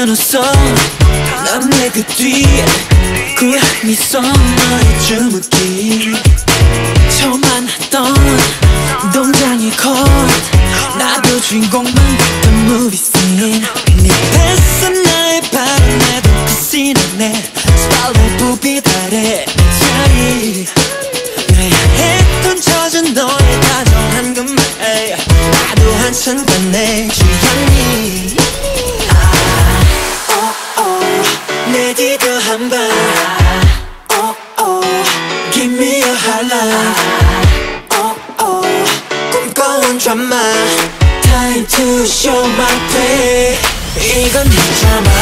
웃어 난 내 그 뒤에 고양이 속 너의 주무기 처음 만났던 동장의 컷 나도 주인공만 같은 movie scene 네 뱃은 나의 바람에도 그 씬에 스타일의 부비 달에 자리 그래야 했던 젖은 너의 다정한 그 말 나도 한참 내 취향이 내 뒤도 한발 Give me a highlight 꿈꿔온 드라마 Time to show my play 이건 네 드라마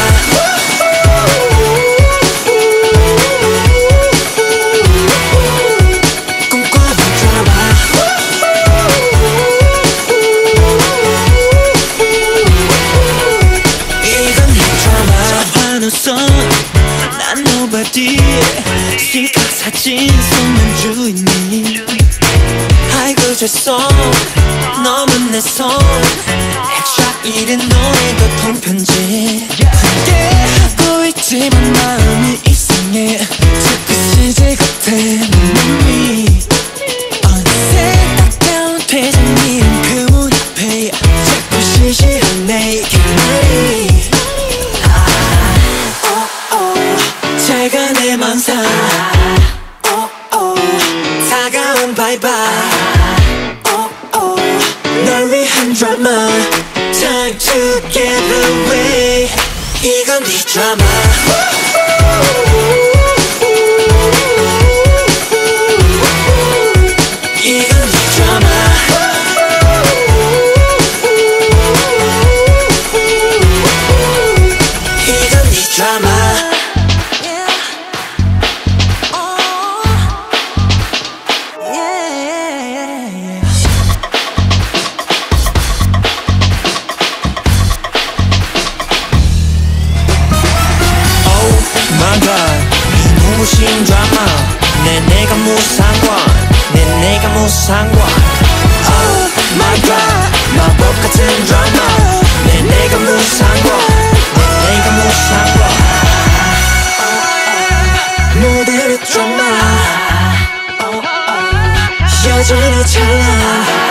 난 nobody 실컷 사진 속는 주인님 아이고 죄송 너는 내 손 액션 1인 너의 고통 편지 함께 하고 있지만 마음이 이상해 자꾸 CG 같아 내 맘이 어느새 따가운 퇴장님 그 문 앞에 자꾸 시시하네 그 말이 제가 내 맘상 다가온 바이바이 널 위한 드라마 Time to get away 이건 네 드라마 이건 네 드라마 이건 네 드라마 눈부신 드라마 내가 무상관 내가 무상관 Oh my god 마법 같은 드라마 내가 무상관 내가 무상관 모델의 드라마 여전히 찬란